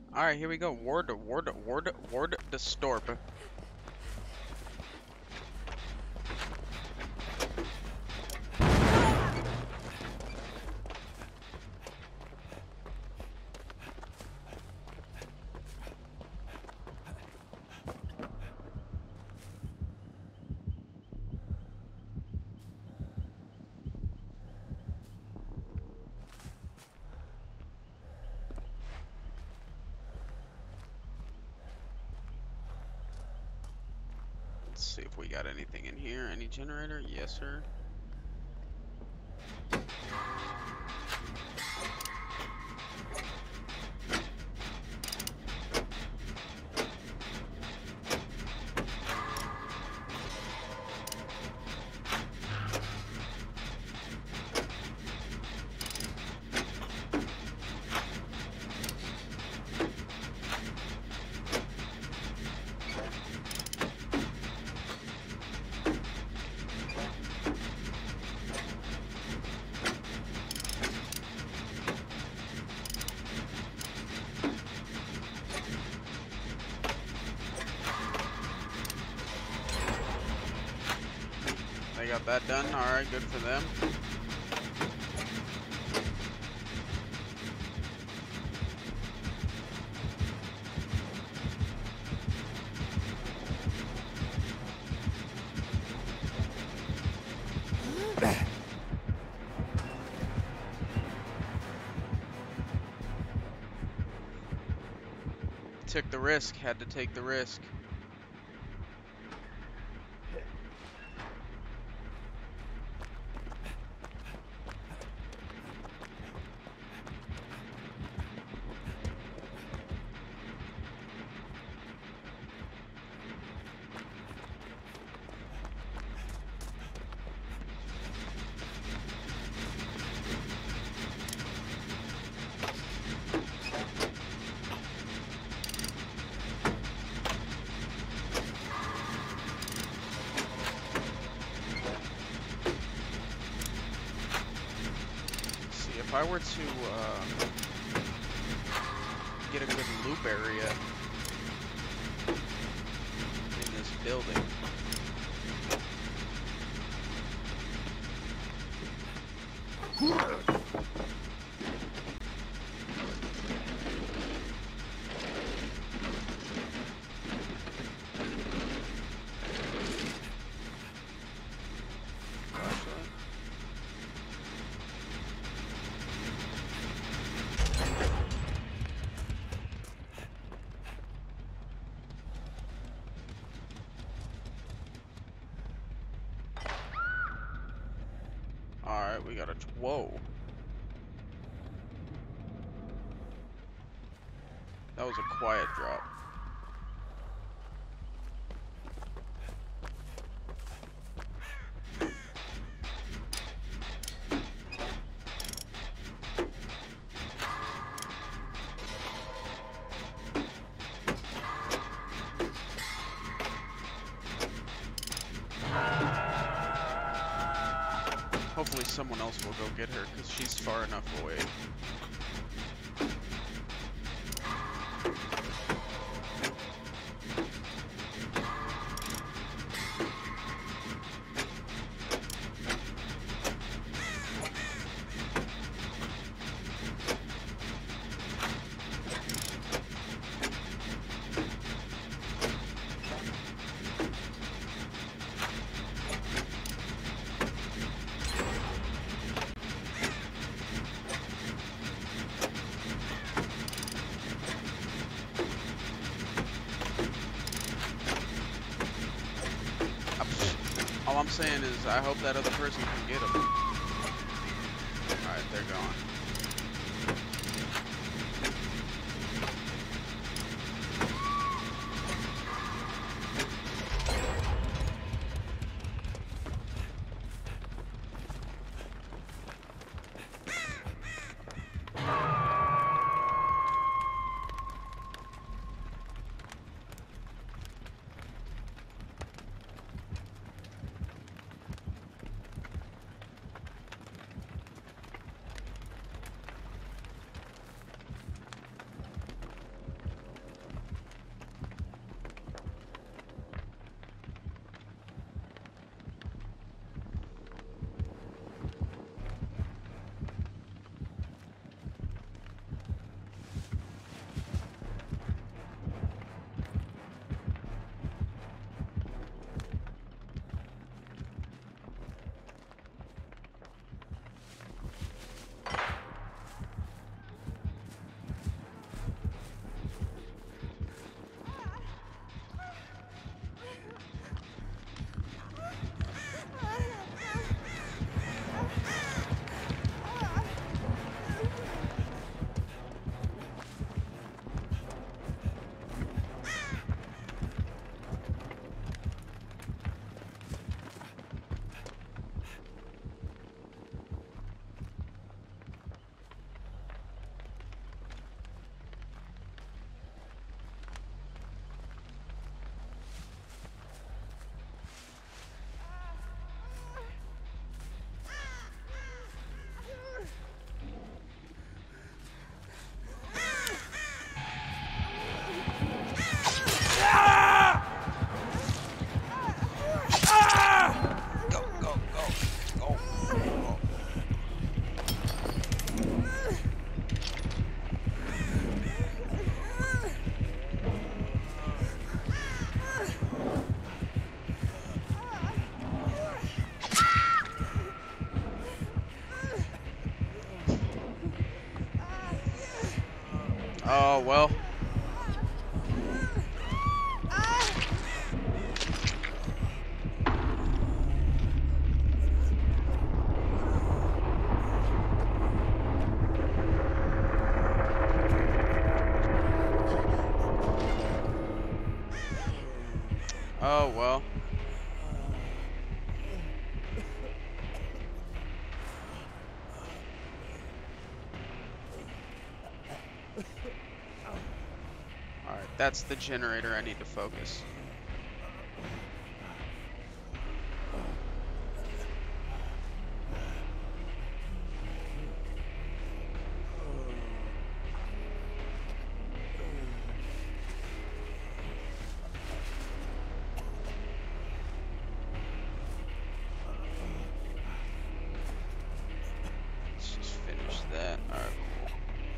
Alright, here we go. Ward Distorp. Let's see if we got anything in here. Any generator? Yes, sir. They got that done. Alright, good for them. Took the risk, had to take the risk. If I were to get a good loop area in this building, alright, we got a, whoa. That was a quiet drop. Hopefully someone else will go get her, because she's far enough away. All I'm saying is, I hope that other person can get them. Alright, they're gone. Oh, well. Oh, well. Alright, that's the generator. I need to focus. Let's just finish that. Alright, cool.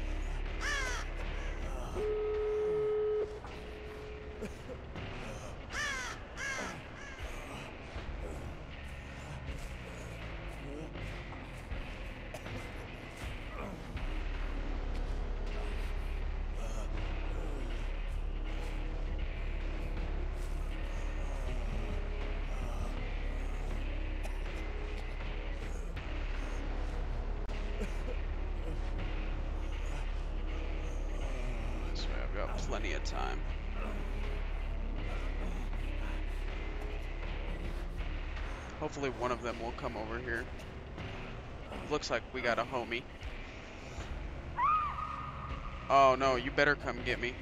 This way I've got plenty of time. Hopefully one of them will come over here. Looks like we got a homie. Oh no, you better come get me.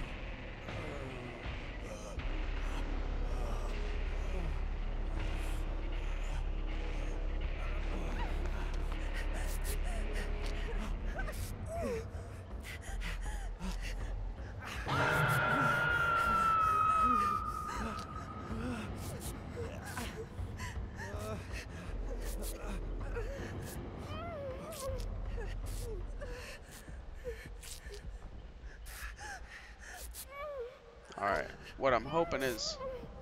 Alright, what I'm hoping is...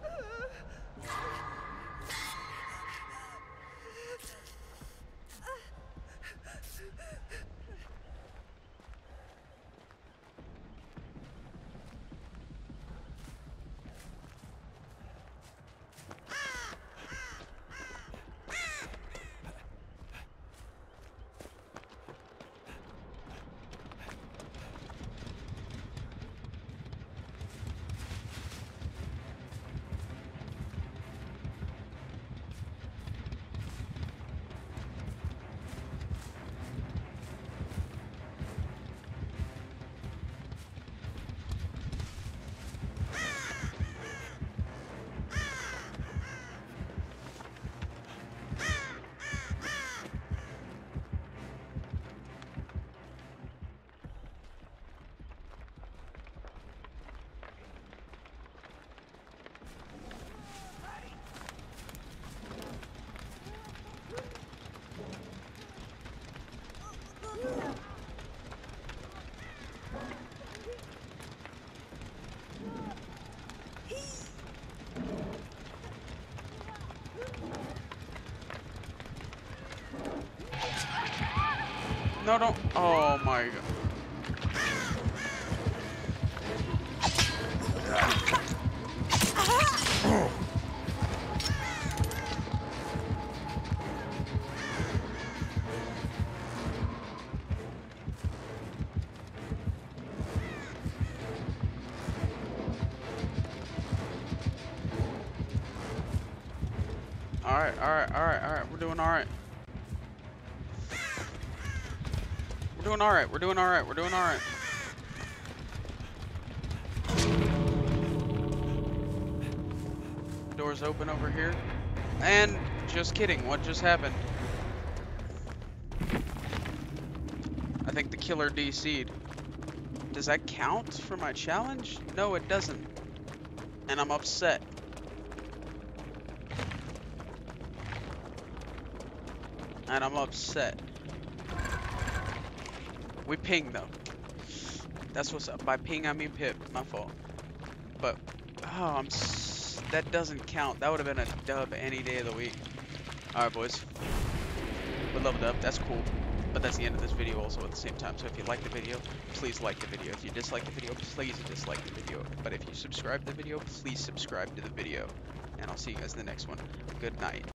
No, don't. Oh my god. Alright. We're doing alright. We're doing alright. Doors open over here. And just kidding, what just happened? I think the killer DC'd. Does that count for my challenge? No, it doesn't. And I'm upset. We ping though. That's what's up. By ping I mean Pip. My fault. But oh, that doesn't count. That would have been a dub any day of the week. All right, boys. We leveled up. That's cool. But that's the end of this video also at the same time. So if you like the video, please like the video. If you dislike the video, please dislike the video. But if you subscribe to the video, please subscribe to the video. And I'll see you guys in the next one. Good night.